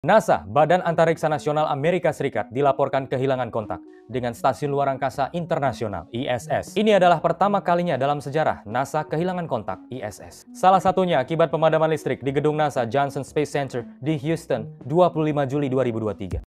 NASA, Badan Antariksa Nasional Amerika Serikat, dilaporkan kehilangan kontak dengan Stasiun Luar Angkasa Internasional (ISS). Ini adalah pertama kalinya dalam sejarah NASA kehilangan kontak ISS. Salah satunya akibat pemadaman listrik di gedung NASA Johnson Space Center di Houston, 25 Juli 2023.